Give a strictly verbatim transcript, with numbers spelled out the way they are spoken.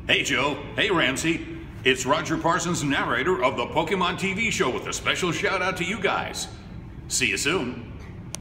Hey Joe, hey Ramsey. It's Rodger Parsons, narrator of the Pokemon T V show with a special shout out to you guys. See you soon.